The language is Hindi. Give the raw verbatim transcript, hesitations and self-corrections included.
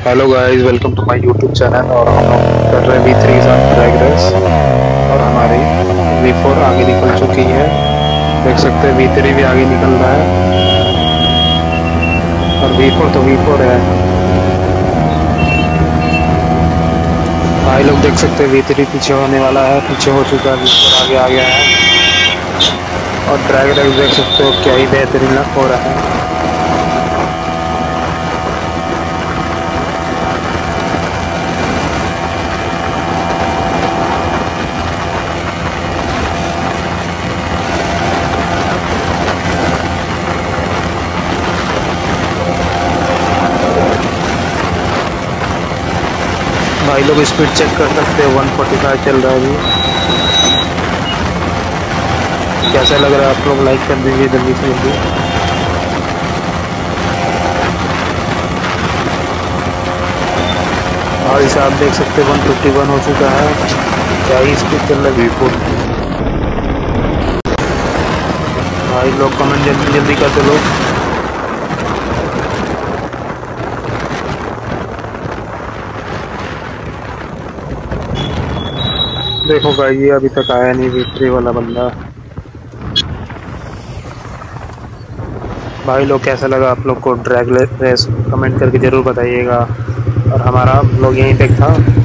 Hello guys, welcome to my YouTube channel. और हम लोग कर रहे हैं वी थ्री के साथ ड्रैग रेस। और हमारी वी फोर आगे निकल चुकी है। देख सकते हैं वी थ्री भी आगे निकल रहा है और वी फोर तो वी फोर है। भाई लोग देख सकते हैं वी थ्री पीछे होने वाला है, पीछे हो चुका है, वी फोर आगे आ गया है। और ड्रैग रेस देख सकते हो क्या ही बेहतरीन हो रहा है। भाई लोग स्पीड चेक कर सकते हैं, वन फोर्टी फाइव चल रहा है अभी। कैसा लग रहा है आप लोग लाइक कर दीजिए जल्दी से जल्दी। और इसे आप देख सकते हैं वन फिफ्टी वन हो चुका है। क्या ही स्पीड चल रहा है वी फोर। भाई लोग कमेंट जल्दी जल्दी करते लोग। देखो भाई ये अभी तक आया नहीं वी थ्री वाला बंदा। भाई लोग कैसा लगा आप लोग को ड्रैग रेस, कमेंट करके ज़रूर बताइएगा। और हमारा ब्लॉग यहीं तक था।